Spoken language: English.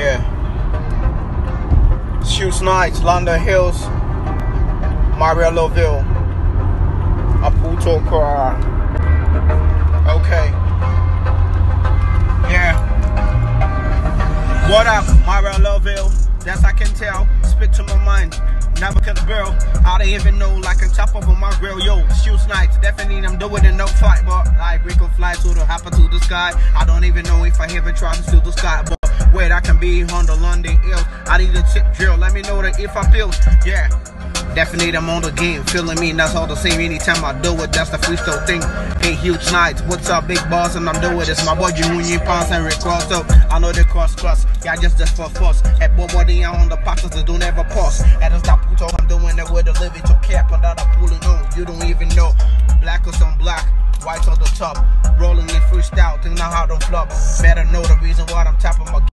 Yeah. Shoots nights, LondonHills, Loveville, Apuutor. Okay. Yeah. What up, Loveville? That's I can tell. Spit to my mind. Never can girl. I don't even know, like on top of my grill. Yo, shoots nights. Definitely I'm doing it, no fight. But like we could fly to the hopper to the sky. I don't even know if I ever try to steal the sky. But wait, I can be on the LondonHills. I need a tip drill. Let me know that if I feel. Yeah. Definitely I'm on the game, feeling me, that's all the same. Anytime I do it, that's the freestyle thing. Hey, huge nights, what's up, big boss? And I'm doing this. My boy Junior Pounds and record, so I know they cross. Yeah, just for force. At body on the pockets that don't ever pause. At the Apuutor, I'm doing it with a living to cap, and that I'm pulling on. You don't even know. Black or some black, white on the top. Rolling in freestyle, think now how to flop. Better know the reason why I'm tapping my